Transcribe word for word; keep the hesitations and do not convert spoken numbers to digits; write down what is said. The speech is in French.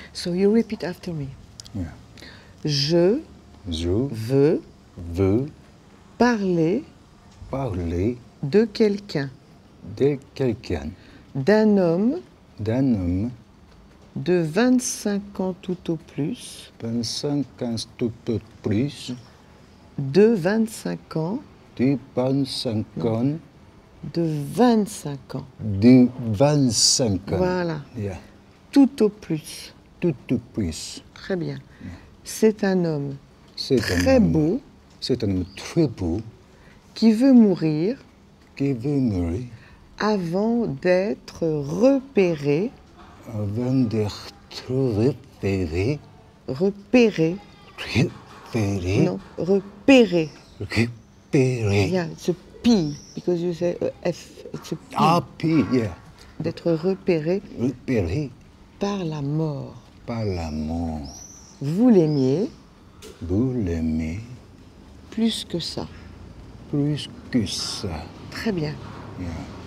So you repeat after me. Yeah. Je Je veux veux parler parler de quelqu'un, de quelqu'un, d'un homme d'un homme de vingt-cinq ans tout au plus, vingt-cinq ans tout au plus, de vingt-cinq ans, de vingt-cinq ans, de vingt-cinq ans. de vingt-cinq ans. Voilà, Yeah. tout au plus. Tout au plus. Très bien. C'est un homme C'est très un homme, beau c'est un homme très beau qui veut mourir qui veut mourir avant d'être repéré, avant d'être repéré, repéré, repéré, non, repéré. repéré. Yeah, it's a P, because you say a F, it's a P. Ah, puis, yeah. D'être repéré Repéré par la mort. par la mort. Vous l'aimiez Vous l'aimez plus que ça. plus que ça. Très bien. Yeah.